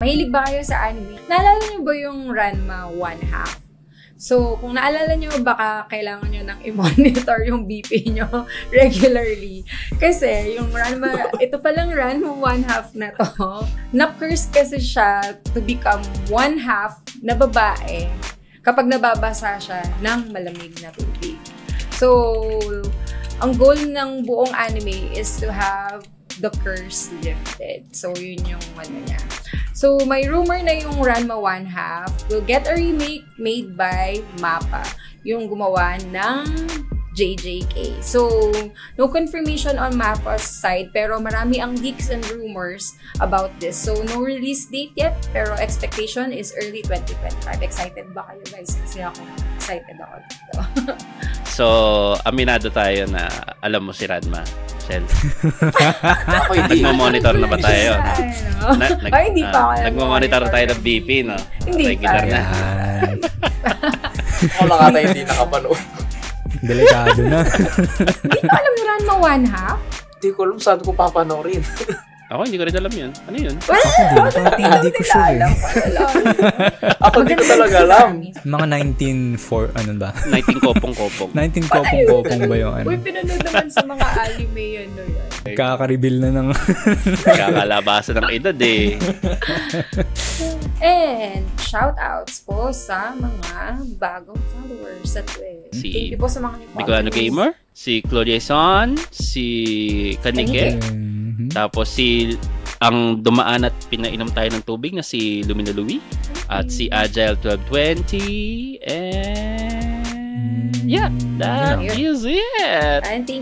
Mahilig ba kayo sa anime? Naalala niyo ba yung Ranma 1/2? So, kung naalala nyo, baka kailangan nyo ng i-monitor yung BP nyo regularly. Kasi, yung Ranma, ito palang Ranma 1/2 na to, na-curse kasi siya to become 1/2 na babae kapag nababasa siya ng malamig na tubig. So, ang goal ng buong anime is to have the curse lifted. So, yun yung ano niya. So, may rumor na yung Ranma 1/2 will get a remake made by MAPPA, yung gumawa ng JJK. So, no confirmation on MAPPA's side, pero marami ang leaks and rumors about this. So, no release date yet, pero expectation is early 2025. Excited ba kayo guys? Kasi ako, excited ako dito. So, aminado tayo na alam mo si Ranma. Ako hindi. Nagmo-monitor na ba tayo? Hindi pa ako. Nagmo-monitor tayo ng BP, no? Hindi pa. Ako lang ata hindi nakapanood. Delikado na. Hindi ko alam yung Ranma 1/2? Hindi ko alam saan ko papanoorin. Ako, hindi ko rin alam yun. Ano yun? Hindi ko sure eh. Ako hindi ko talaga alam. Mga ano ba? 19 kopong-kopong. 19 kopong-kopong ba yung ano? Uy, pinanood naman sa mga anime yun. Kaka-reveal na ng... Kakalabasan ng edad eh. And shoutouts po sa mga bagong followers sa Twitch. Thank you po sa mga new followers. Bicolano Gamer, si Claudia Son, si Kanike. Tapos ang dumaan at pinainom tayo ng tubig na si Lumina Louie. At si Agile 1220. And yeah, that is it.